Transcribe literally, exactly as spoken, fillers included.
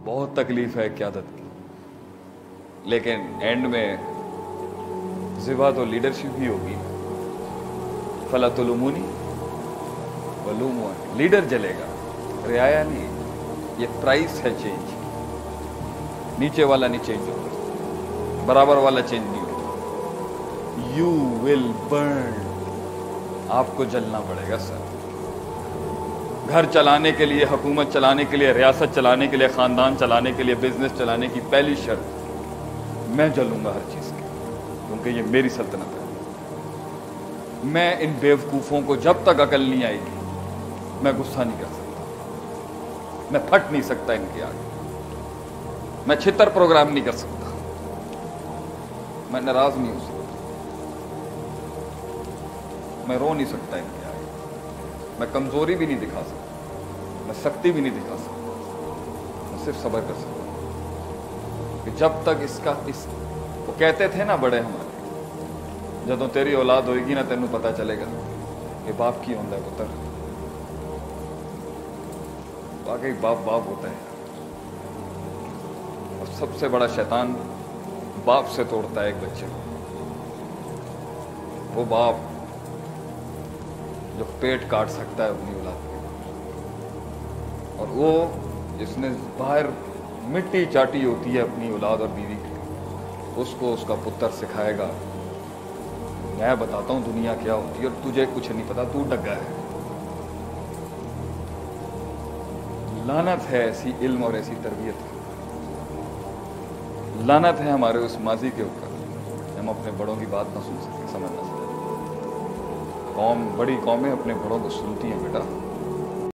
बहुत तकलीफ है क़यादत की, लेकिन एंड में ज़िबा तो लीडरशिप ही होगी। फला तुलुमूनी वलूमुनी, लीडर जलेगा, रियाया नहीं। ये प्राइस है चेंज, नीचे वाला नहीं चेंज होता, बराबर वाला चेंज नहीं होता। यू विल बर्न, आपको जलना पड़ेगा सर। घर चलाने के लिए, हुकूमत चलाने के लिए, रियासत चलाने के लिए, ख़ानदान चलाने के लिए, बिजनेस चलाने की पहली शर्त, मैं जलूंगा हर चीज़ की, क्योंकि ये मेरी सल्तनत है। मैं इन बेवकूफ़ों को जब तक अकल नहीं आएगी मैं गुस्सा नहीं कर सकता, मैं फट नहीं सकता इनके आगे, मैं छितर प्रोग्राम नहीं कर सकता, मैं नाराज़ नहीं हो सकता, मैं रो नहीं सकता इनके आगे, मैं कमज़ोरी भी नहीं दिखा सकता, मैं सख्ती भी नहीं दिखा सकता, मैं सिर्फ सब्र कर सकता कि जब तक इसका इस वो कहते थे ना बड़े हमारे, जदों तेरी औलाद होएगी ना तेनू पता चलेगा कि बाप की होंदा है पुत्र। वाकई बाप बाप होता है, और सबसे बड़ा शैतान बाप से तोड़ता है एक बच्चे को। वो बाप जो पेट काट सकता है अपनी औलाद के, और वो जिसने बाहर मिट्टी चाटी होती है अपनी औलाद और बीवी की, उसको उसका पुत्र सिखाएगा मैं बताता हूं दुनिया क्या होती है और तुझे कुछ नहीं पता, तू डग्गा है। लानत है ऐसी इल्म और ऐसी तरबियत की, लानत है हमारे उस माजी के ऊपर, हम अपने बड़ों की बात ना सुन सके, समझ ना सके। कौम बड़ी कौमें अपने बड़ों को सुनती हैं बेटा,